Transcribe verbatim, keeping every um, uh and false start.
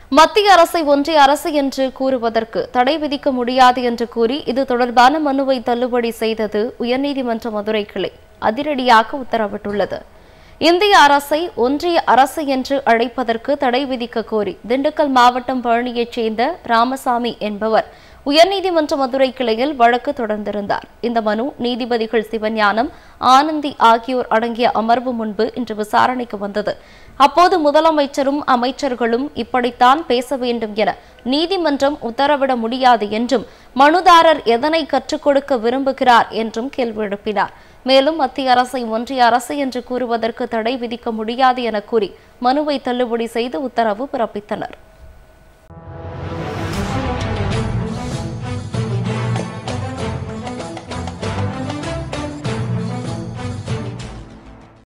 மத்திய அரசை ஒன்றிய அரசு என்று கூறுவதற்கு தடை விதிக்க முடியாது என்று கூறி இது தொடர்பான மனுவை தள்ளுபடி செய்தது உயர்நீதிமன்ற மதுரை கிளை அதிரடியாக உத்தரவிட்டுள்ளது. இந்திய அரசை ஒன்றிய அரசு என்று அழைப்பதற்கு தடை விதிக்க கோரி திண்டுக்கல் மாவட்டம் பழனியைச் சேர்ந்த ராமசாமி என்பவர் உயர்நீதிமன்ற மதுரை கிளையில் வழக்கு தொடர்ந்திருந்தார். இந்த மனு நீதிபதிகள் சிவஞானம், ஆனந்தி ஆகியோர் அடங்கிய அமர்வு முன்பு இன்று விசாரணைக்கு வந்தது. அப்போது முதலமைச்சரும் அமைச்சர்களும் இப்படித்தான் பேச வேண்டும் என நீதிமன்றம் உத்தரவிட முடியாது என்றும், மனுதாரர் எதனை கற்றுக் கொடுக்க விரும்புகிறார் என்றும் கேள்வி எழுப்பினார். மேலும் மத்திய அரசை ஒன்றிய அரசு என்று கூறுவதற்கு தடை விதிக்க முடியாது என கூறி மனுவை தள்ளுபடி செய்து உத்தரவு பிறப்பித்தனர்.